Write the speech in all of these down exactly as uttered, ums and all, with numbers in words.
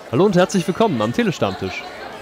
Hallo und herzlich willkommen am Telestammtisch.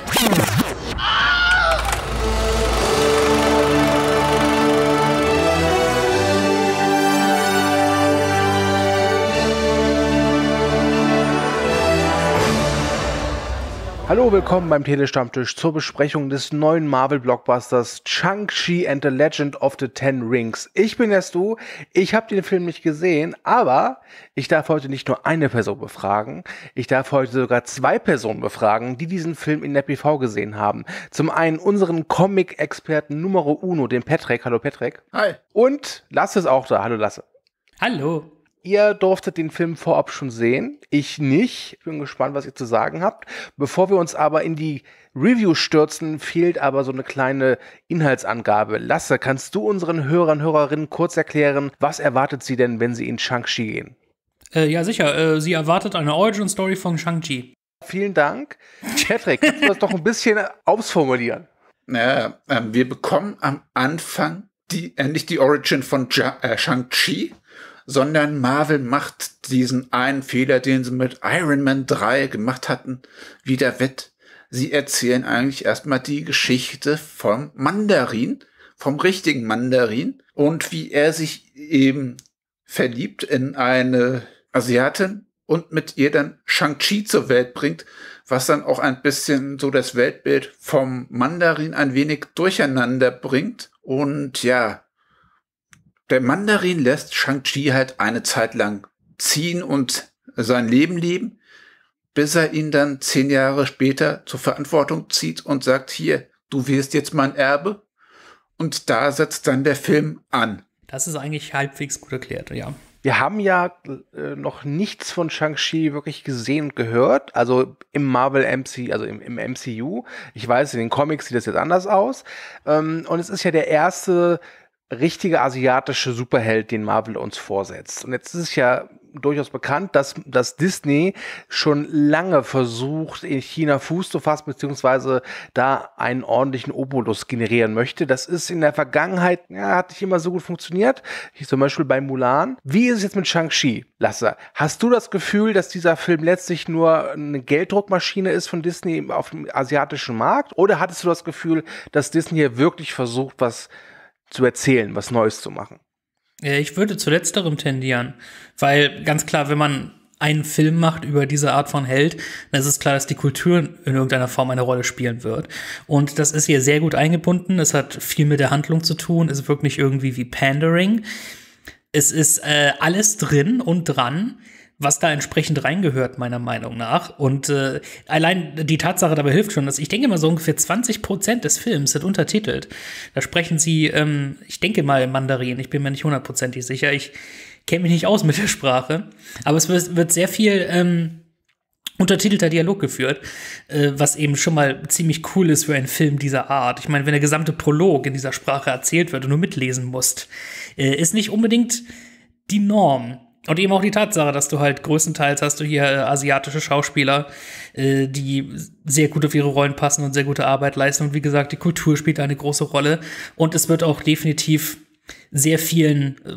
Hallo, willkommen beim Telestammtisch zur Besprechung des neuen Marvel-Blockbusters Shang-Chi and the Legend of the Ten Rings. Ich bin der Stu, ich habe den Film nicht gesehen, aber ich darf heute nicht nur eine Person befragen, ich darf heute sogar zwei Personen befragen, die diesen Film in der P V gesehen haben. Zum einen unseren Comic-Experten Numero Uno, den Patrick. Hallo Patrick. Hi. Und Lasse ist auch da. Hallo Lasse. Hallo. Ihr durftet den Film vorab schon sehen, ich nicht. Ich bin gespannt, was ihr zu sagen habt. Bevor wir uns aber in die Review stürzen, fehlt aber so eine kleine Inhaltsangabe. Lasse, kannst du unseren Hörern, Hörerinnen kurz erklären, was erwartet sie denn, wenn sie in Shang-Chi gehen? Äh, ja, sicher. Äh, sie erwartet eine Origin-Story von Shang-Chi. Vielen Dank. Patrick, kannst du das doch ein bisschen ausformulieren? Naja, äh, wir bekommen am Anfang die, äh, nicht die Origin von ja- äh, Shang-Chi, sondern Marvel macht diesen einen Fehler, den sie mit Iron Man drei gemacht hatten, wieder wett. Sie erzählen eigentlich erstmal die Geschichte vom Mandarin, vom richtigen Mandarin und wie er sich eben verliebt in eine Asiatin und mit ihr dann Shang-Chi zur Welt bringt, was dann auch ein bisschen so das Weltbild vom Mandarin ein wenig durcheinander bringt. Und ja, der Mandarin lässt Shang-Chi halt eine Zeit lang ziehen und sein Leben leben, bis er ihn dann zehn Jahre später zur Verantwortung zieht und sagt, hier, du wirst jetzt mein Erbe. Und da setzt dann der Film an. Das ist eigentlich halbwegs gut erklärt, ja. Wir haben ja äh, noch nichts von Shang-Chi wirklich gesehen und gehört, also im Marvel M C, also im, im M C U. Ich weiß, in den Comics sieht das jetzt anders aus. Ähm, und es ist ja der erste richtige asiatische Superheld, den Marvel uns vorsetzt. Und jetzt ist es ja durchaus bekannt, dass, dass Disney schon lange versucht, in China Fuß zu fassen, beziehungsweise da einen ordentlichen Obolus generieren möchte. Das ist in der Vergangenheit, ja, hat nicht immer so gut funktioniert. Wie zum Beispiel bei Mulan. Wie ist es jetzt mit Shang-Chi? Lasse, hast du das Gefühl, dass dieser Film letztlich nur eine Gelddruckmaschine ist von Disney auf dem asiatischen Markt? Oder hattest du das Gefühl, dass Disney hier wirklich versucht, was zu erzählen, was Neues zu machen? Ich würde zu letzterem tendieren, weil ganz klar, wenn man einen Film macht über diese Art von Held, dann ist es klar, dass die Kultur in irgendeiner Form eine Rolle spielen wird. Und das ist hier sehr gut eingebunden. Es hat viel mit der Handlung zu tun. Es wirkt nicht irgendwie wie Pandering. Es ist äh, alles drin und dran, was da entsprechend reingehört, meiner Meinung nach. Und äh, allein die Tatsache dabei hilft schon, dass ich denke mal, so ungefähr zwanzig Prozent des Films sind untertitelt. Da sprechen sie, ähm, ich denke mal Mandarin, ich bin mir nicht hundertprozentig sicher, ich kenne mich nicht aus mit der Sprache, aber es wird, wird sehr viel ähm, untertitelter Dialog geführt, äh, was eben schon mal ziemlich cool ist für einen Film dieser Art. Ich meine, wenn der gesamte Prolog in dieser Sprache erzählt wird und du mitlesen musst, äh, ist nicht unbedingt die Norm. Und eben auch die Tatsache, dass du halt größtenteils hast du hier äh, asiatische Schauspieler, äh, die sehr gut auf ihre Rollen passen und sehr gute Arbeit leisten. Und wie gesagt, die Kultur spielt eine große Rolle. Und es wird auch definitiv sehr vielen äh,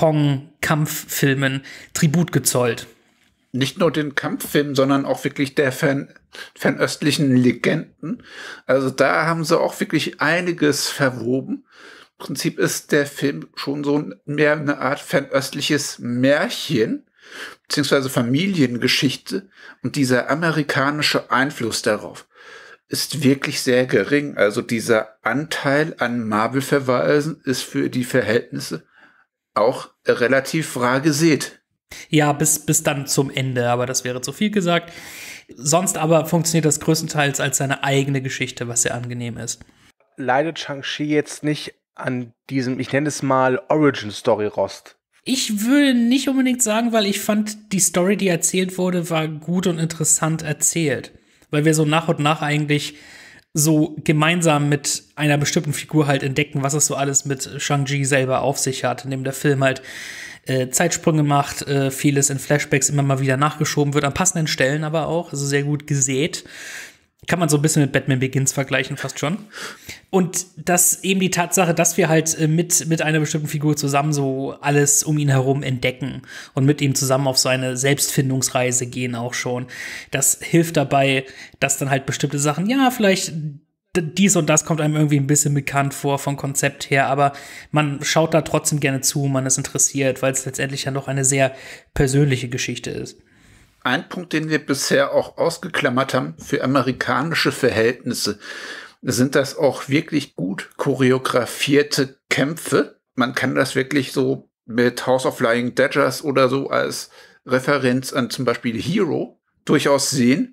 Hongkong-Kampffilmen Tribut gezollt. Nicht nur den Kampffilmen, sondern auch wirklich der fern, fernöstlichen Legenden. Also da haben sie auch wirklich einiges verwoben. Im Prinzip ist der Film schon so mehr eine Art fernöstliches Märchen, beziehungsweise Familiengeschichte. Und dieser amerikanische Einfluss darauf ist wirklich sehr gering. Also dieser Anteil an Marvel-Verweisen ist für die Verhältnisse auch relativ rar gesät. Ja, bis, bis dann zum Ende, aber das wäre zu viel gesagt. Sonst aber funktioniert das größtenteils als seine eigene Geschichte, was sehr angenehm ist. Leidet Shang-Chi jetzt nicht an diesem, ich nenne es mal, Origin-Story-Rost? Ich würde nicht unbedingt sagen, weil ich fand, die Story, die erzählt wurde, war gut und interessant erzählt. Weil wir so nach und nach eigentlich so gemeinsam mit einer bestimmten Figur halt entdecken, was es so alles mit Shang-Chi selber auf sich hat, indem der Film halt äh, Zeitsprünge macht, äh, vieles in Flashbacks immer mal wieder nachgeschoben wird, an passenden Stellen aber auch, also sehr gut gesät. Kann man so ein bisschen mit Batman Begins vergleichen, fast schon. Und das eben die Tatsache, dass wir halt mit, mit einer bestimmten Figur zusammen so alles um ihn herum entdecken und mit ihm zusammen auf so eine Selbstfindungsreise gehen auch schon. Das hilft dabei, dass dann halt bestimmte Sachen, ja, vielleicht dies und das kommt einem irgendwie ein bisschen bekannt vor vom Konzept her, aber man schaut da trotzdem gerne zu, man ist interessiert, weil es letztendlich ja noch eine sehr persönliche Geschichte ist. Ein Punkt, den wir bisher auch ausgeklammert haben, für amerikanische Verhältnisse, sind das auch wirklich gut choreografierte Kämpfe. Man kann das wirklich so mit House of Flying Daggers oder so als Referenz an zum Beispiel Hero durchaus sehen.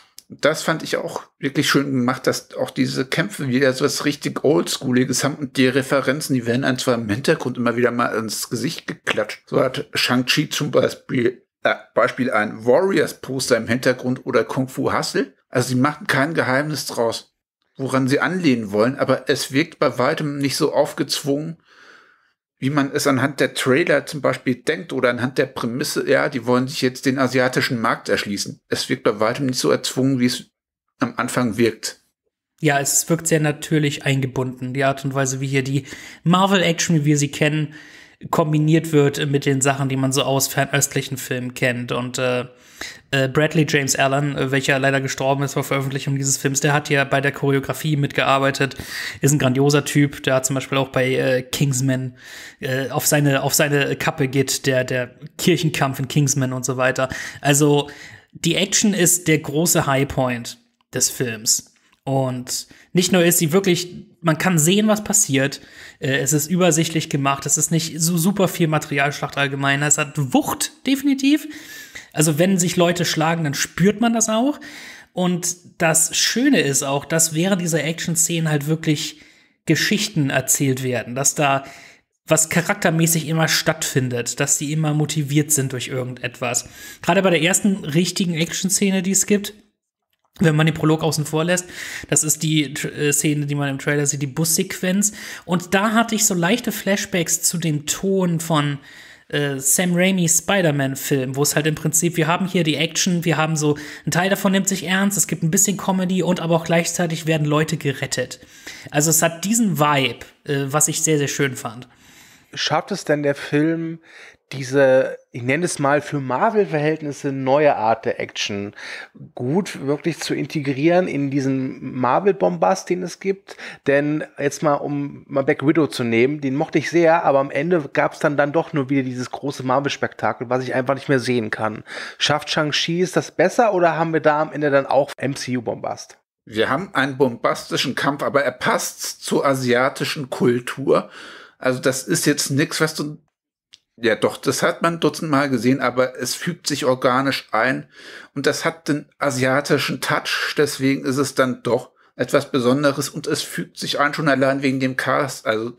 Das fand ich auch wirklich schön gemacht, dass auch diese Kämpfe wieder so was richtig Oldschooliges haben und die Referenzen, die werden einem zwar im Hintergrund immer wieder mal ins Gesicht geklatscht. So hat Shang-Chi zum Beispiel Äh, Beispiel ein Warriors-Poster im Hintergrund oder Kung Fu Hustle. Also sie machen kein Geheimnis draus, woran sie anlehnen wollen, aber es wirkt bei weitem nicht so aufgezwungen, wie man es anhand der Trailer zum Beispiel denkt oder anhand der Prämisse, ja, die wollen sich jetzt den asiatischen Markt erschließen. Es wirkt bei weitem nicht so erzwungen, wie es am Anfang wirkt. Ja, es wirkt sehr natürlich eingebunden, die Art und Weise, wie hier die Marvel-Action, wie wir sie kennen, kombiniert wird mit den Sachen, die man so aus fernöstlichen Filmen kennt. Und äh, äh, Bradley James Allen, äh, welcher leider gestorben ist vor Veröffentlichung dieses Films, der hat ja bei der Choreografie mitgearbeitet, ist ein grandioser Typ. Der hat zum Beispiel auch bei äh, Kingsman äh, auf seine auf seine Kappe geht der der Kirchenkampf in Kingsman und so weiter. Also die Action ist der große Highpoint des Films. Und nicht nur ist sie wirklich, man kann sehen, was passiert. Äh, es ist übersichtlich gemacht. Es ist nicht so super viel Materialschlacht allgemein. Es hat Wucht, definitiv. Also wenn sich Leute schlagen, dann spürt man das auch. Und das Schöne ist auch, dass während dieser Action-Szenen halt wirklich Geschichten erzählt werden. Dass da was charaktermäßig immer stattfindet. Dass die immer motiviert sind durch irgendetwas. Gerade bei der ersten richtigen Action-Szene, die es gibt, wenn man den Prolog außen vor lässt, das ist die äh, Szene, die man im Trailer sieht, die Bussequenz. Und da hatte ich so leichte Flashbacks zu dem Ton von äh, Sam Raimis Spider-Man-Film, wo es halt im Prinzip, wir haben hier die Action, wir haben so, ein Teil davon nimmt sich ernst, es gibt ein bisschen Comedy und aber auch gleichzeitig werden Leute gerettet. Also es hat diesen Vibe, äh, was ich sehr, sehr schön fand. Schafft es denn der Film, diese, ich nenne es mal für Marvel-Verhältnisse, neue Art der Action gut wirklich zu integrieren in diesen Marvel-Bombast, den es gibt? Denn jetzt mal, um mal Black Widow zu nehmen, den mochte ich sehr, aber am Ende gab es dann, dann doch nur wieder dieses große Marvel-Spektakel, was ich einfach nicht mehr sehen kann. Schafft Shang-Chi es das besser oder haben wir da am Ende dann auch M C U-Bombast? Wir haben einen bombastischen Kampf, aber er passt zur asiatischen Kultur. Also das ist jetzt nichts, was du Ja, doch, das hat man dutzendmal gesehen, aber es fügt sich organisch ein und das hat den asiatischen Touch, deswegen ist es dann doch etwas Besonderes und es fügt sich ein, schon allein wegen dem Cast. Also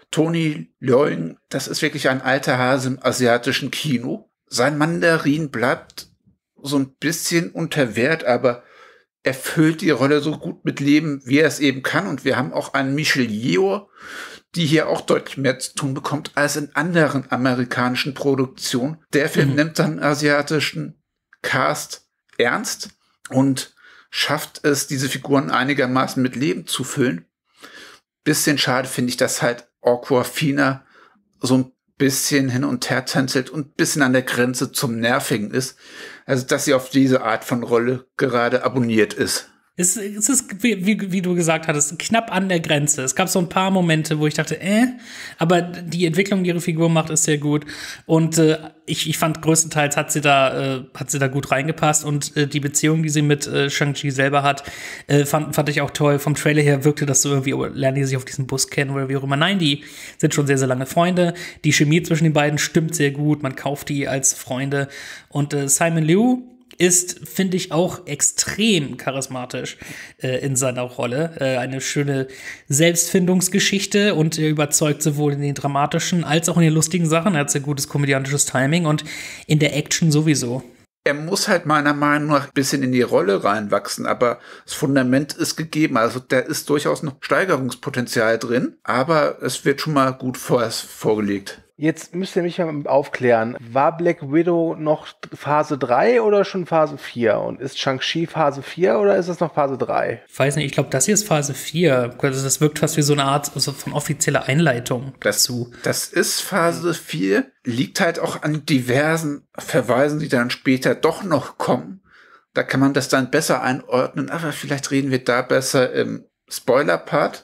Tony Leung, das ist wirklich ein alter Hase im asiatischen Kino. Sein Mandarin bleibt so ein bisschen unter Wert, aber er füllt die Rolle so gut mit Leben, wie er es eben kann. Und wir haben auch einen Michelle Yeoh, die hier auch deutlich mehr zu tun bekommt als in anderen amerikanischen Produktionen. Der Film mhm. nimmt dann asiatischen Cast ernst und schafft es, diese Figuren einigermaßen mit Leben zu füllen. Bisschen schade finde ich, dass halt Awkwafina so ein bisschen hin und her tänzelt und ein bisschen an der Grenze zum Nervigen ist. Also, dass sie auf diese Art von Rolle gerade abonniert ist. Es, es ist, wie, wie, wie du gesagt hattest, knapp an der Grenze. Es gab so ein paar Momente, wo ich dachte, äh, aber die Entwicklung, die ihre Figur macht, ist sehr gut. Und äh, ich, ich fand, größtenteils hat sie da, äh, hat sie da gut reingepasst. Und äh, die Beziehung, die sie mit äh, Shang-Chi selber hat, äh, fand, fand ich auch toll. Vom Trailer her wirkte das so irgendwie, oh, lernen die sich auf diesem Bus kennen oder wie auch immer. Nein, die sind schon sehr, sehr lange Freunde. Die Chemie zwischen den beiden stimmt sehr gut. Man kauft die als Freunde. Und äh, Simon Liu ist, finde ich, auch extrem charismatisch äh, in seiner Rolle. Äh, eine schöne Selbstfindungsgeschichte und er überzeugt sowohl in den dramatischen als auch in den lustigen Sachen. Er hat sehr gutes komödiantisches Timing und in der Action sowieso. Er muss halt meiner Meinung nach ein bisschen in die Rolle reinwachsen, aber das Fundament ist gegeben. Also da ist durchaus noch Steigerungspotenzial drin, aber es wird schon mal gut vor, vorgelegt. Jetzt müsst ihr mich mal aufklären. War Black Widow noch Phase drei oder schon Phase vier? Und ist Shang-Chi Phase vier oder ist es noch Phase drei? Ich weiß nicht, ich glaube, das hier ist Phase vier. Also das wirkt fast wie so eine Art also von offizieller Einleitung dazu. Das ist Phase vier, liegt halt auch an diversen Verweisen, die dann später doch noch kommen. Da kann man das dann besser einordnen, aber vielleicht reden wir da besser im Spoiler-Part.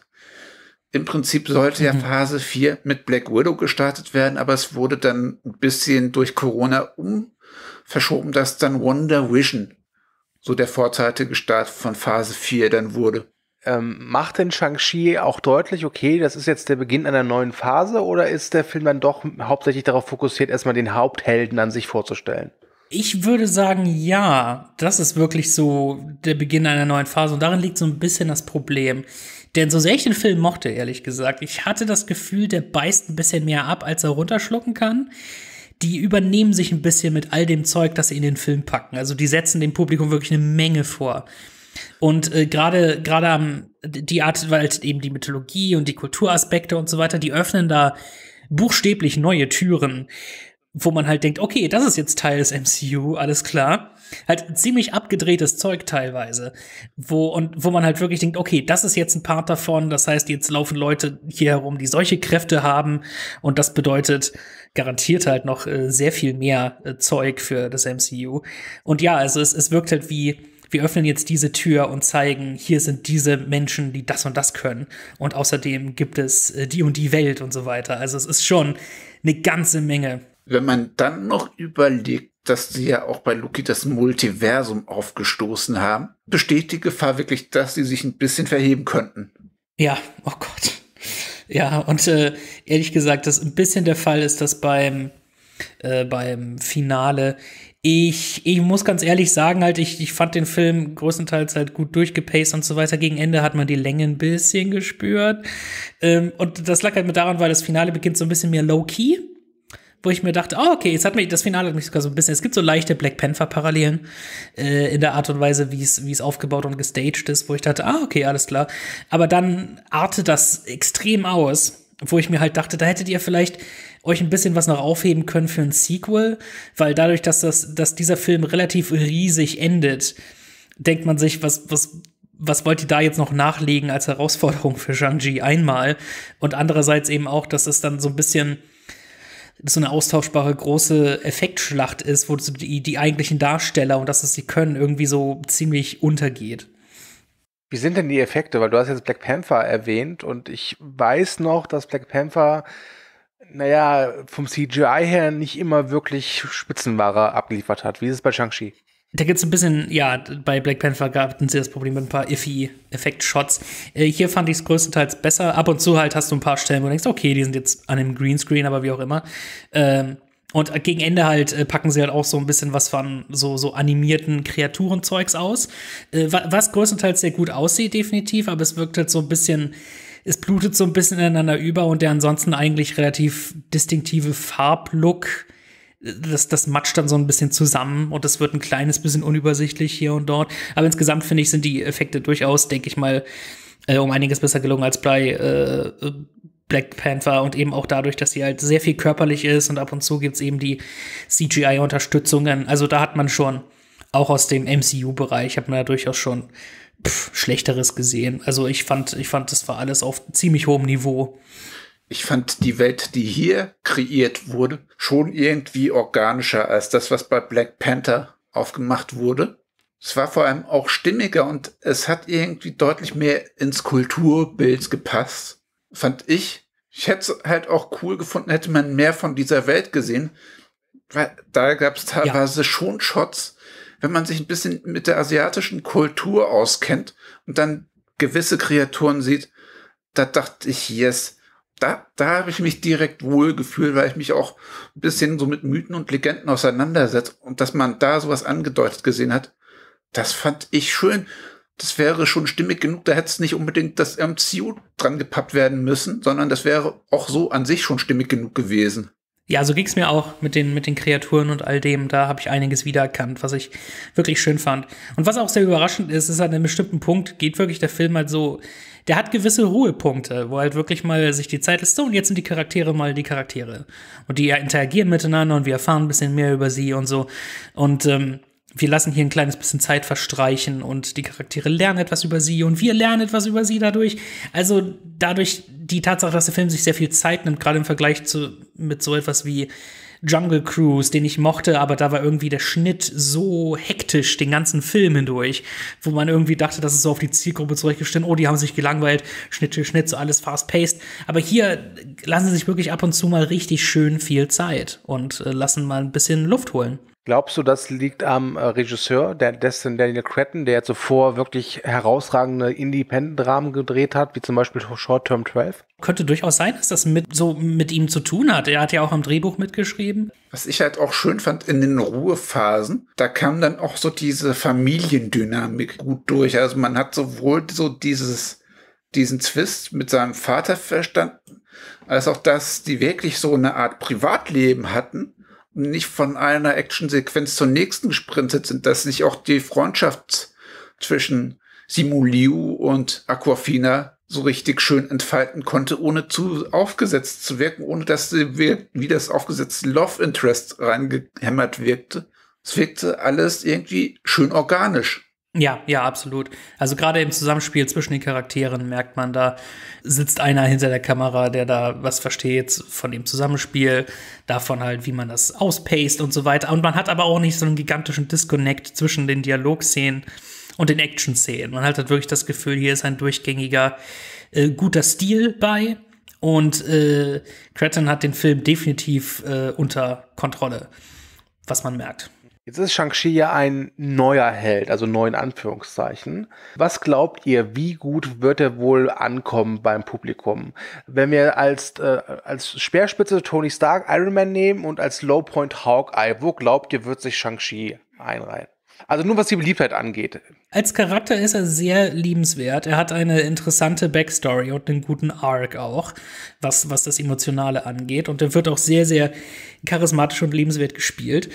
Im Prinzip sollte ja Phase vier mit Black Widow gestartet werden, aber es wurde dann ein bisschen durch Corona um verschoben, dass dann Wonder Vision so der vorzeitige Start von Phase vier dann wurde. Ähm, macht denn Shang-Chi auch deutlich, okay, das ist jetzt der Beginn einer neuen Phase, oder ist der Film dann doch hauptsächlich darauf fokussiert, erstmal den Haupthelden an sich vorzustellen? Ich würde sagen, ja, das ist wirklich so der Beginn einer neuen Phase und darin liegt so ein bisschen das Problem. Denn so sehr ich den Film mochte, ehrlich gesagt, ich hatte das Gefühl, der beißt ein bisschen mehr ab, als er runterschlucken kann. Die übernehmen sich ein bisschen mit all dem Zeug, das sie in den Film packen. Also die setzen dem Publikum wirklich eine Menge vor. Und äh, gerade gerade am die Art, weil halt eben die Mythologie und die Kulturaspekte und so weiter, die öffnen da buchstäblich neue Türen, wo man halt denkt, okay, das ist jetzt Teil des M C U, alles klar. Halt ziemlich abgedrehtes Zeug teilweise, wo und wo man halt wirklich denkt, okay, das ist jetzt ein Part davon, das heißt, jetzt laufen Leute hier herum, die solche Kräfte haben und das bedeutet garantiert halt noch äh, sehr viel mehr äh, Zeug für das M C U. Und ja, also es, es wirkt halt wie, wir öffnen jetzt diese Tür und zeigen, hier sind diese Menschen, die das und das können. Und außerdem gibt es äh, die und die Welt und so weiter. Also es ist schon eine ganze Menge. Wenn man dann noch überlegt, dass sie ja auch bei Loki das Multiversum aufgestoßen haben, besteht die Gefahr wirklich, dass sie sich ein bisschen verheben könnten. Ja, oh Gott. Ja, und äh, ehrlich gesagt, das ein bisschen der Fall ist, dass beim, äh, beim Finale Ich, ich muss ganz ehrlich sagen, halt, ich, ich fand den Film größtenteils halt gut durchgepaced und so weiter. Gegen Ende hat man die Länge ein bisschen gespürt. Ähm, und das lag halt mit daran, weil das Finale beginnt so ein bisschen mehr low-key. Wo ich mir dachte, oh, okay, jetzt hat mich, das Finale hat mich sogar so ein bisschen, es gibt so leichte Black Panther-Parallelen äh, in der Art und Weise, wie es wie es aufgebaut und gestaged ist, wo ich dachte, ah, okay, alles klar. Aber dann artet das extrem aus, wo ich mir halt dachte, da hättet ihr vielleicht euch ein bisschen was noch aufheben können für ein Sequel, weil dadurch, dass das, dass dieser Film relativ riesig endet, denkt man sich, was, was, was wollt ihr da jetzt noch nachlegen als Herausforderung für Shang-Chi einmal? Und andererseits eben auch, dass es dann so ein bisschen so eine austauschbare große Effektschlacht ist, wo so die, die eigentlichen Darsteller und das, was sie können, irgendwie so ziemlich untergeht. Wie sind denn die Effekte? Weil du hast jetzt Black Panther erwähnt und ich weiß noch, dass Black Panther, naja, vom C G I her nicht immer wirklich Spitzenware abgeliefert hat. Wie ist es bei Shang-Chi? Da gibt's ein bisschen, ja, bei Black Panther hatten sie das Problem mit ein paar iffy Effekt-Shots. Äh, hier fand ich es größtenteils besser. Ab und zu halt hast du ein paar Stellen, wo du denkst, okay, die sind jetzt an einem Greenscreen, aber wie auch immer. Ähm, und gegen Ende halt äh, packen sie halt auch so ein bisschen was von so, so animierten Kreaturenzeugs aus. Äh, was größtenteils sehr gut aussieht, definitiv, aber es wirkt halt so ein bisschen, es blutet so ein bisschen ineinander über und der ansonsten eigentlich relativ distinktive Farblook, Das, das matscht dann so ein bisschen zusammen und es wird ein kleines bisschen unübersichtlich hier und dort. Aber insgesamt, finde ich, sind die Effekte durchaus, denke ich mal, äh, um einiges besser gelungen als bei äh, Black Panther und eben auch dadurch, dass sie halt sehr viel körperlich ist und ab und zu gibt's eben die C G I-Unterstützungen. Also da hat man schon, auch aus dem M C U-Bereich, hat man da durchaus schon pff, Schlechteres gesehen. Also ich fand, ich fand, das war alles auf ziemlich hohem Niveau. Ich fand die Welt, die hier kreiert wurde, schon irgendwie organischer als das, was bei Black Panther aufgemacht wurde. Es war vor allem auch stimmiger und es hat irgendwie deutlich mehr ins Kulturbild gepasst, fand ich. Ich hätte es halt auch cool gefunden, hätte man mehr von dieser Welt gesehen, weil da gab es teilweise ja. schon Shots, wenn man sich ein bisschen mit der asiatischen Kultur auskennt und dann gewisse Kreaturen sieht, da dachte ich, yes, Da, da habe ich mich direkt wohl gefühlt, weil ich mich auch ein bisschen so mit Mythen und Legenden auseinandersetze. Und dass man da sowas angedeutet gesehen hat, das fand ich schön. Das wäre schon stimmig genug. Da hätte es nicht unbedingt das M C U dran gepappt werden müssen, sondern das wäre auch so an sich schon stimmig genug gewesen. Ja, so ging es mir auch mit den, mit den Kreaturen und all dem. Da habe ich einiges wiedererkannt, was ich wirklich schön fand. Und was auch sehr überraschend ist, ist an einem bestimmten Punkt geht wirklich der Film halt so, der hat gewisse Ruhepunkte, wo halt wirklich mal sich die Zeit lässt, so, und jetzt sind die Charaktere mal die Charaktere. Und die interagieren miteinander und wir erfahren ein bisschen mehr über sie und so. Und ähm, wir lassen hier ein kleines bisschen Zeit verstreichen und die Charaktere lernen etwas über sie und wir lernen etwas über sie dadurch. Also dadurch die Tatsache, dass der Film sich sehr viel Zeit nimmt, gerade im Vergleich zu mit so etwas wie Jungle Cruise, den ich mochte, aber da war irgendwie der Schnitt so hektisch den ganzen Film hindurch, wo man irgendwie dachte, das ist so auf die Zielgruppe zurechtgestellt, oh, die haben sich gelangweilt, Schnitt für Schnitt, so alles fast-paced. Aber hier lassen sie sich wirklich ab und zu mal richtig schön viel Zeit und äh, lassen mal ein bisschen Luft holen. Glaubst du, das liegt am äh, Regisseur, der dessen Daniel Cretton, der zuvor wirklich herausragende Independent-Dramen gedreht hat, wie zum Beispiel Short Term zwölf? Könnte durchaus sein, dass das mit, so mit ihm zu tun hat. Er hat ja auch am Drehbuch mitgeschrieben. Was ich halt auch schön fand, in den Ruhephasen, da kam dann auch so diese Familiendynamik gut durch. Also man hat sowohl so dieses, diesen Twist mit seinem Vater verstanden, als auch, dass die wirklich so eine Art Privatleben hatten, nicht von einer Actionsequenz zur nächsten gesprintet sind, dass sich auch die Freundschaft zwischen Simu Liu und Awkwafina so richtig schön entfalten konnte, ohne zu aufgesetzt zu wirken, ohne dass sie wie das aufgesetzte Love Interest reingehämmert wirkte. Es wirkte alles irgendwie schön organisch. Ja, ja, absolut. Also gerade im Zusammenspiel zwischen den Charakteren merkt man, da sitzt einer hinter der Kamera, der da was versteht von dem Zusammenspiel, davon halt, wie man das auspaced und so weiter. Und man hat aber auch nicht so einen gigantischen Disconnect zwischen den Dialogszenen und den Action-Szenen. Man hat halt wirklich das Gefühl, hier ist ein durchgängiger, äh, guter Stil bei. Und äh, Cretton hat den Film definitiv äh, unter Kontrolle, was man merkt. Jetzt ist Shang-Chi ja ein neuer Held, also neu in Anführungszeichen. Was glaubt ihr, wie gut wird er wohl ankommen beim Publikum? Wenn wir als, äh, als Speerspitze Tony Stark Iron Man nehmen und als Lowpoint Hawkeye, wo glaubt ihr, wird sich Shang-Chi einreihen? Also nur was die Beliebtheit angeht. Als Charakter ist er sehr liebenswert. Er hat eine interessante Backstory und einen guten Arc auch, was, was das Emotionale angeht. Und er wird auch sehr, sehr charismatisch und liebenswert gespielt.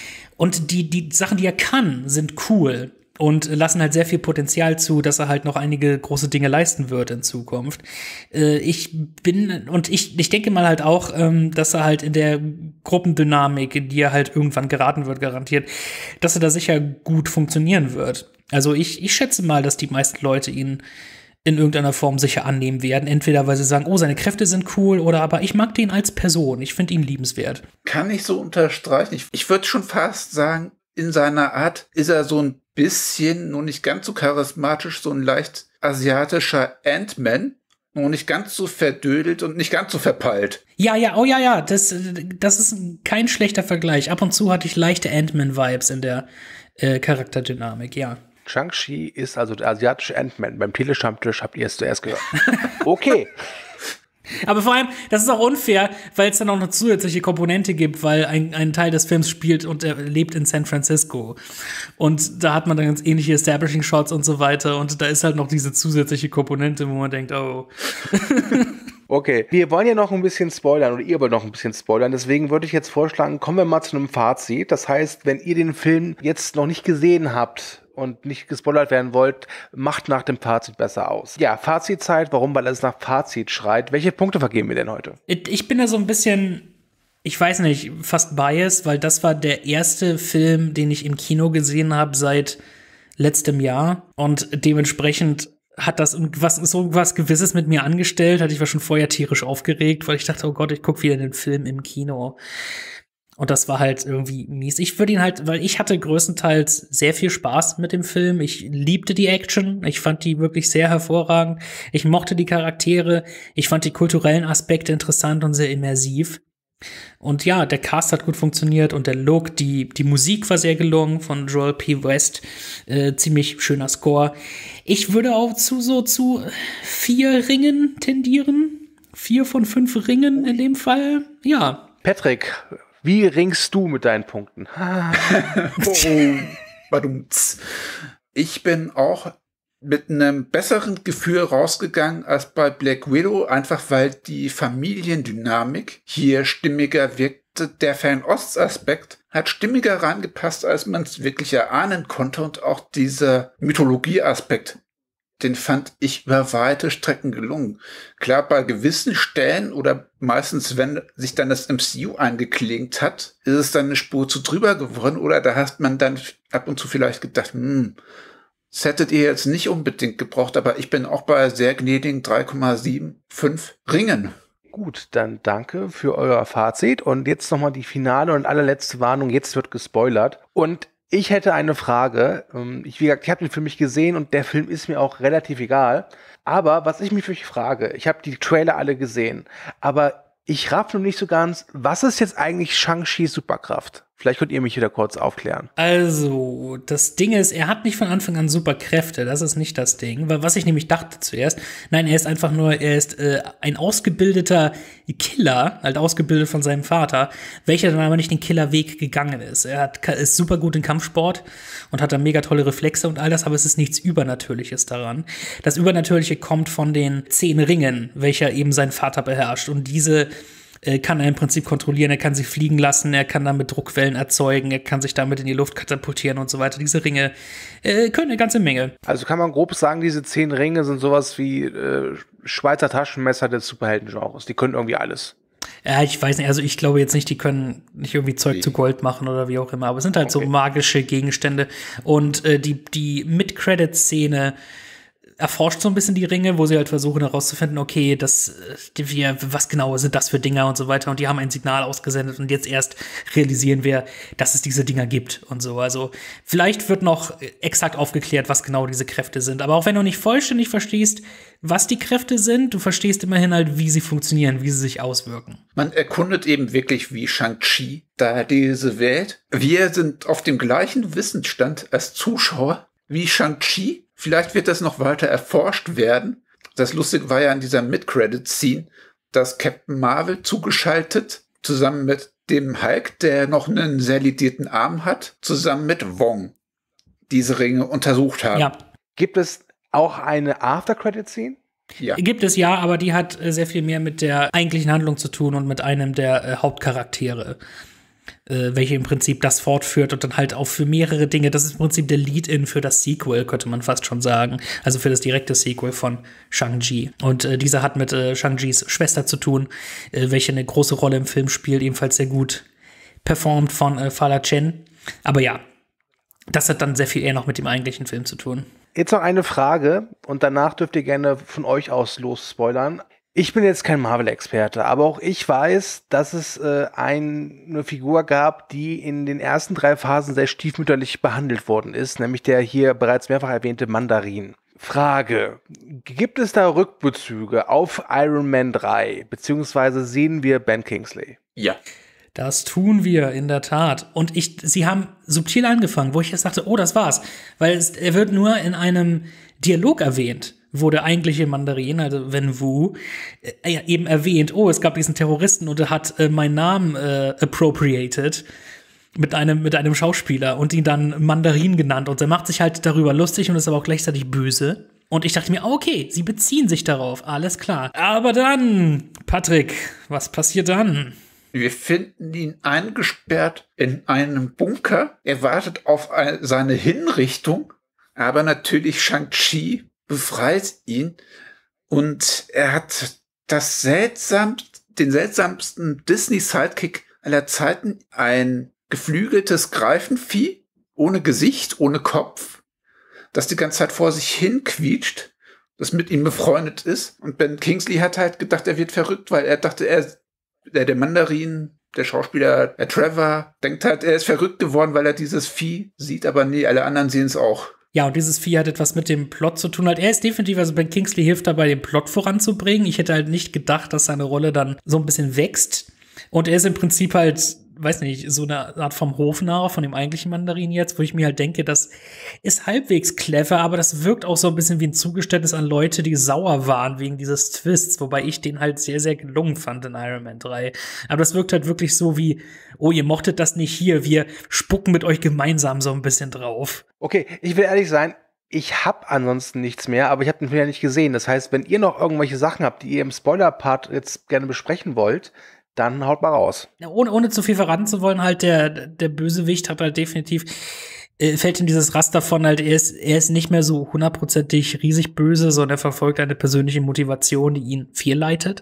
Und die, die Sachen, die er kann, sind cool und lassen halt sehr viel Potenzial zu, dass er halt noch einige große Dinge leisten wird in Zukunft. Äh, ich bin, und ich, ich denke mal halt auch, ähm, dass er halt in der Gruppendynamik, in die er halt irgendwann geraten wird, garantiert, dass er da sicher gut funktionieren wird. Also ich, ich schätze mal, dass die meisten Leute ihn in irgendeiner Form sicher annehmen werden. Entweder weil sie sagen, oh, seine Kräfte sind cool, oder aber ich mag den als Person. Ich finde ihn liebenswert. Kann ich so unterstreichen. Ich, ich würde schon fast sagen, in seiner Art ist er so ein bisschen, nur nicht ganz so charismatisch, so ein leicht asiatischer Ant-Man. Nur nicht ganz so verdödelt und nicht ganz so verpeilt. Ja, ja, oh ja, ja, das, das ist kein schlechter Vergleich. Ab und zu hatte ich leichte Ant-Man-Vibes in der äh, Charakterdynamik, ja. Shang-Chi ist also der asiatische Ant-Man. Beim Telestammtisch habt ihr es zuerst gehört. Okay. Aber vor allem, das ist auch unfair, weil es dann auch eine zusätzliche Komponente gibt, weil ein, ein Teil des Films spielt und er lebt in San Francisco. Und da hat man dann ganz ähnliche Establishing-Shots und so weiter. Und da ist halt noch diese zusätzliche Komponente, wo man denkt, oh. Okay, wir wollen ja noch ein bisschen spoilern, oder ihr wollt noch ein bisschen spoilern. Deswegen würde ich jetzt vorschlagen, kommen wir mal zu einem Fazit. Das heißt, wenn ihr den Film jetzt noch nicht gesehen habt und nicht gespoilert werden wollt, macht nach dem Fazit besser aus. Ja, Fazitzeit. Warum? Weil es nach Fazit schreit. Welche Punkte vergeben wir denn heute? Ich bin da so ein bisschen, ich weiß nicht, fast biased, weil das war der erste Film, den ich im Kino gesehen habe seit letztem Jahr. Und dementsprechend hat das was, so was Gewisses mit mir angestellt. Hatte ich war schon vorher tierisch aufgeregt, weil ich dachte, oh Gott, ich gucke wieder den Film im Kino. Und das war halt irgendwie mies. Ich würde ihn halt, weil ich hatte größtenteils sehr viel Spaß mit dem Film. Ich liebte die Action. Ich fand die wirklich sehr hervorragend. Ich mochte die Charaktere. Ich fand die kulturellen Aspekte interessant und sehr immersiv. Und ja, der Cast hat gut funktioniert und der Look, die, die Musik war sehr gelungen von Joel P. West. Äh, ziemlich schöner Score. Ich würde auch zu so zu vier Ringen tendieren. Vier von fünf Ringen in dem Fall. Ja. Patrick, wie ringst du mit deinen Punkten? oh, badumts. Ich bin auch mit einem besseren Gefühl rausgegangen als bei Black Widow, einfach weil die Familiendynamik hier stimmiger wirkte. Der Fernost-Aspekt hat stimmiger reingepasst, als man es wirklich erahnen konnte, und auch dieser Mythologie-Aspekt, den fand ich über weite Strecken gelungen. Klar, bei gewissen Stellen oder meistens, wenn sich dann das M C U eingeklinkt hat, ist es dann eine Spur zu drüber geworden, oder da hat man dann ab und zu vielleicht gedacht, hm, das hättet ihr jetzt nicht unbedingt gebraucht, aber ich bin auch bei sehr gnädigen drei Komma sieben fünf Ringen. Gut, dann danke für euer Fazit und jetzt nochmal die finale und allerletzte Warnung, jetzt wird gespoilert. Und ich hätte eine Frage. Ich, wie gesagt, ich habe den Film nicht gesehen und der Film ist mir auch relativ egal. Aber was ich mich wirklich frage, ich habe die Trailer alle gesehen, aber ich raff noch nicht so ganz, was ist jetzt eigentlich Shang-Chis Superkraft? Vielleicht könnt ihr mich wieder kurz aufklären. Also, das Ding ist, er hat nicht von Anfang an Superkräfte, das ist nicht das Ding. Weil was ich nämlich dachte zuerst, nein, er ist einfach nur, er ist äh, ein ausgebildeter Killer, halt ausgebildet von seinem Vater, welcher dann aber nicht den Killerweg gegangen ist. Er hat, ist super gut im Kampfsport und hat da mega tolle Reflexe und all das, aber es ist nichts Übernatürliches daran. Das Übernatürliche kommt von den zehn Ringen, welcher eben sein Vater beherrscht. Und diese kann er im Prinzip kontrollieren, er kann sie fliegen lassen, er kann damit Druckwellen erzeugen, er kann sich damit in die Luft katapultieren und so weiter. Diese Ringe äh, können eine ganze Menge. Also kann man grob sagen, diese zehn Ringe sind sowas wie äh, Schweizer Taschenmesser des Superhelden-Genres. Die können irgendwie alles. Ja, ich weiß nicht, also ich glaube jetzt nicht, die können nicht irgendwie Zeug zu Gold machen oder wie auch immer, aber es sind halt okay. So magische Gegenstände. Und äh, die, die Mid-Credit-Szene erforscht so ein bisschen die Ringe, wo sie halt versuchen herauszufinden, okay, das, wir, was genau sind das für Dinger und so weiter, und die haben ein Signal ausgesendet und jetzt erst realisieren wir, dass es diese Dinger gibt und so. Also vielleicht wird noch exakt aufgeklärt, was genau diese Kräfte sind, aber auch wenn du nicht vollständig verstehst, was die Kräfte sind, du verstehst immerhin halt, wie sie funktionieren, wie sie sich auswirken. Man erkundet eben wirklich wie Shang-Chi da diese Welt. Wir sind auf dem gleichen Wissensstand als Zuschauer wie Shang-Chi. Vielleicht wird das noch weiter erforscht werden. Das Lustige war ja in dieser Mid-Credit-Scene, dass Captain Marvel zugeschaltet, zusammen mit dem Hulk, der noch einen sehr lidierten Arm hat, zusammen mit Wong, diese Ringe untersucht haben. Ja. Gibt es auch eine After-Credit-Scene? Ja. Gibt es ja, aber die hat äh, sehr viel mehr mit der eigentlichen Handlung zu tun und mit einem der äh, Hauptcharaktere. Äh, welche im Prinzip das fortführt und dann halt auch für mehrere Dinge. Das ist im Prinzip der Lead-In für das Sequel, könnte man fast schon sagen. Also für das direkte Sequel von Shang-Chi. Und äh, dieser hat mit äh, Shang-Chis Schwester zu tun, äh, welche eine große Rolle im Film spielt, ebenfalls sehr gut performt von äh, Fala Chen. Aber ja, das hat dann sehr viel eher noch mit dem eigentlichen Film zu tun. Jetzt noch eine Frage und danach dürft ihr gerne von euch aus los spoilern. Ich bin jetzt kein Marvel-Experte, aber auch ich weiß, dass es äh, ein, eine Figur gab, die in den ersten drei Phasen sehr stiefmütterlich behandelt worden ist, nämlich der hier bereits mehrfach erwähnte Mandarin. Frage, gibt es da Rückbezüge auf Iron Man drei, beziehungsweise sehen wir Ben Kingsley? Ja. Das tun wir in der Tat. Und ich, sie haben subtil angefangen, wo ich jetzt dachte, oh, das war's. Weil es, er wird nur in einem Dialog erwähnt, wo der eigentliche Mandarin, also Wen Wu, äh, eben erwähnt, oh, es gab diesen Terroristen und er hat äh, meinen Namen äh, appropriated mit einem, mit einem Schauspieler und ihn dann Mandarin genannt. Und er macht sich halt darüber lustig und ist aber auch gleichzeitig böse. Und ich dachte mir, okay, sie beziehen sich darauf, alles klar. Aber dann, Patrick, was passiert dann? Wir finden ihn eingesperrt in einem Bunker. Er wartet auf eine, seine Hinrichtung. Aber natürlich Shang-Chi befreit ihn. Und er hat das seltsamst, den seltsamsten Disney-Sidekick aller Zeiten. Ein geflügeltes Greifenvieh, ohne Gesicht, ohne Kopf, das die ganze Zeit vor sich hin quietscht, das mit ihm befreundet ist. Und Ben Kingsley hat halt gedacht, er wird verrückt, weil er dachte, er Der, der Mandarin, der Schauspieler, der Trevor, denkt halt, er ist verrückt geworden, weil er dieses Vieh sieht, aber nee, alle anderen sehen es auch. Ja, und dieses Vieh hat etwas mit dem Plot zu tun. Halt, er ist definitiv, also Ben Kingsley hilft dabei, den Plot voranzubringen. Ich hätte halt nicht gedacht, dass seine Rolle dann so ein bisschen wächst. Und er ist im Prinzip halt, weiß nicht, so eine Art vom Hofnarr von dem eigentlichen Mandarin jetzt, wo ich mir halt denke, das ist halbwegs clever, aber das wirkt auch so ein bisschen wie ein Zugeständnis an Leute, die sauer waren wegen dieses Twists, wobei ich den halt sehr, sehr gelungen fand in Iron Man drei. Aber das wirkt halt wirklich so wie, oh, ihr mochtet das nicht hier, wir spucken mit euch gemeinsam so ein bisschen drauf. Okay, ich will ehrlich sein, Ich habe ansonsten nichts mehr, aber ich habe den Film ja nicht gesehen. Das heißt, wenn ihr noch irgendwelche Sachen habt, die ihr im Spoiler-Part jetzt gerne besprechen wollt, dann haut mal raus. Ja, ohne, ohne zu viel verraten zu wollen, halt der, der Bösewicht hat halt definitiv, äh, fällt in dieses Raster von halt, er ist, er ist nicht mehr so hundertprozentig riesig böse, sondern er verfolgt eine persönliche Motivation, die ihn fehlleitet.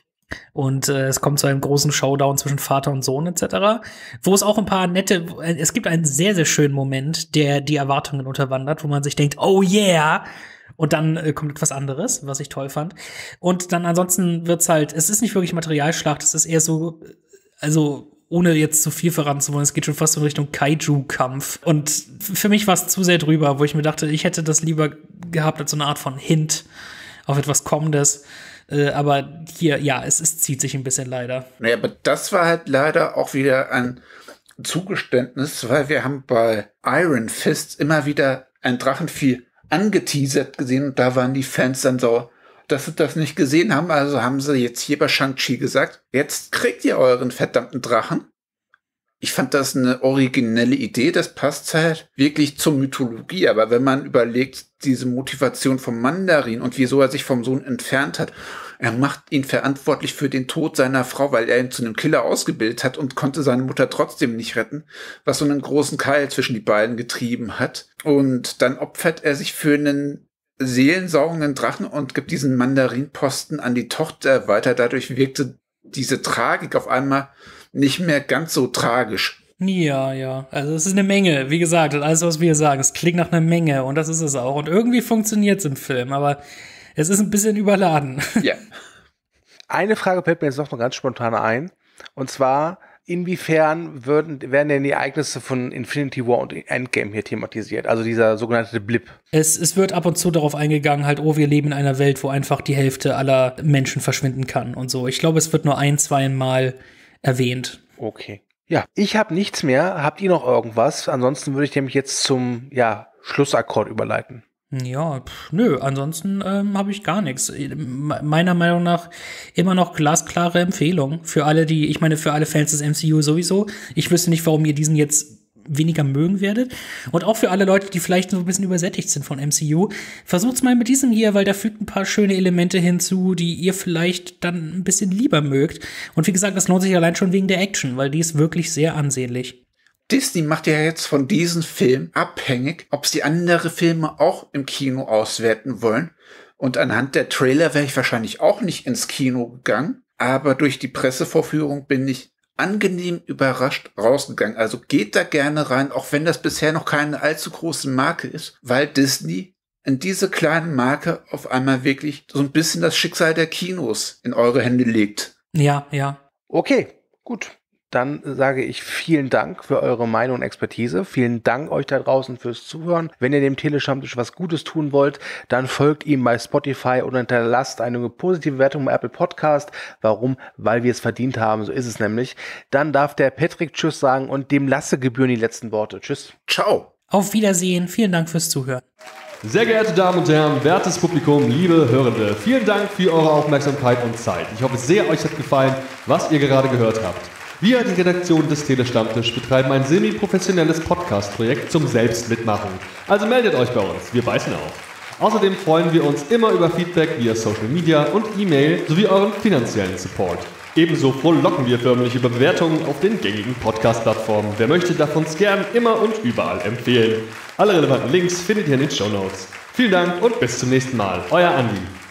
Und äh, es kommt zu einem großen Showdown zwischen Vater und Sohn et cetera, wo es auch ein paar nette, es gibt einen sehr, sehr schönen Moment, der die Erwartungen unterwandert, wo man sich denkt, oh yeah, und dann äh, kommt etwas anderes, was ich toll fand. Und dann ansonsten wird's halt, es ist nicht wirklich Materialschlacht, es ist eher so, also ohne jetzt zu viel verraten zu wollen, es geht schon fast in Richtung Kaiju-Kampf. Und für mich war es zu sehr drüber, wo ich mir dachte, ich hätte das lieber gehabt als so eine Art von Hint auf etwas Kommendes. Äh, aber hier, ja, es, es zieht sich ein bisschen leider. Naja, aber das war halt leider auch wieder ein Zugeständnis, weil wir haben bei Iron Fist immer wieder ein Drachenvieh angeteasert gesehen und da waren die Fans dann so, dass sie das nicht gesehen haben. Also haben sie jetzt hier bei Shang-Chi gesagt, jetzt kriegt ihr euren verdammten Drachen. Ich fand das eine originelle Idee, das passt halt wirklich zur Mythologie. Aber wenn man überlegt, diese Motivation vom Mandarin und wieso er sich vom Sohn entfernt hat, er macht ihn verantwortlich für den Tod seiner Frau, weil er ihn zu einem Killer ausgebildet hat und konnte seine Mutter trotzdem nicht retten, was so einen großen Keil zwischen die beiden getrieben hat. Und dann opfert er sich für einen seelensaugenden Drachen und gibt diesen Mandarinposten an die Tochter weiter. Dadurch wirkte diese Tragik auf einmal nicht mehr ganz so tragisch. Ja, ja. Also es ist eine Menge. Wie gesagt, alles, was wir sagen, es klingt nach einer Menge und das ist es auch. Und irgendwie funktioniert es im Film, aber es ist ein bisschen überladen. Ja. Eine Frage fällt mir jetzt noch ganz spontan ein. Und zwar, inwiefern würden, werden denn die Ereignisse von Infinity War und Endgame hier thematisiert? Also dieser sogenannte Blip. Es, es wird ab und zu darauf eingegangen, halt, oh, wir leben in einer Welt, wo einfach die Hälfte aller Menschen verschwinden kann und so. Ich glaube, es wird nur ein, zwei Mal erwähnt. Okay. Ja, ich habe nichts mehr. Habt ihr noch irgendwas? Ansonsten würde ich nämlich jetzt zum ja, Schlussakkord überleiten. Ja, pff, nö, ansonsten ähm, habe ich gar nichts. Meiner Meinung nach immer noch glasklare Empfehlung für alle, die, ich meine, für alle Fans des M C U sowieso. Ich wüsste nicht, warum ihr diesen jetzt weniger mögen werdet. Und auch für alle Leute, die vielleicht so ein bisschen übersättigt sind von M C U. Versucht's mal mit diesem hier, weil da fügt ein paar schöne Elemente hinzu, die ihr vielleicht dann ein bisschen lieber mögt. Und wie gesagt, das lohnt sich allein schon wegen der Action, weil die ist wirklich sehr ansehnlich. Disney macht ja jetzt von diesem Film abhängig, ob sie andere Filme auch im Kino auswerten wollen. Und anhand der Trailer wäre ich wahrscheinlich auch nicht ins Kino gegangen. Aber durch die Pressevorführung bin ich angenehm überrascht rausgegangen. Also geht da gerne rein, auch wenn das bisher noch keine allzu große Marke ist, weil Disney in diese kleine Marke auf einmal wirklich so ein bisschen das Schicksal der Kinos in eure Hände legt. Ja, ja. Okay, gut. Dann sage ich vielen Dank für eure Meinung und Expertise. Vielen Dank euch da draußen fürs Zuhören. Wenn ihr dem Telestammtisch was Gutes tun wollt, dann folgt ihm bei Spotify und hinterlasst eine positive Wertung bei Apple Podcast. Warum? Weil wir es verdient haben. So ist es nämlich. Dann darf der Patrick Tschüss sagen und dem Lasse gebühren die letzten Worte. Tschüss. Ciao. Auf Wiedersehen. Vielen Dank fürs Zuhören. Sehr geehrte Damen und Herren, wertes Publikum, liebe Hörende, vielen Dank für eure Aufmerksamkeit und Zeit. Ich hoffe sehr, euch hat gefallen, was ihr gerade gehört habt. Wir, die Redaktion des Telestammtisch, betreiben ein semi-professionelles Podcast-Projekt zum Selbstmitmachen. Also meldet euch bei uns, wir beißen auf. Außerdem freuen wir uns immer über Feedback via Social Media und E-Mail sowie euren finanziellen Support. Ebenso frohlocken wir förmlich über Bewertungen auf den gängigen Podcast-Plattformen. Wer möchte, darf uns gern immer und überall empfehlen. Alle relevanten Links findet ihr in den Shownotes. Vielen Dank und bis zum nächsten Mal. Euer Andi.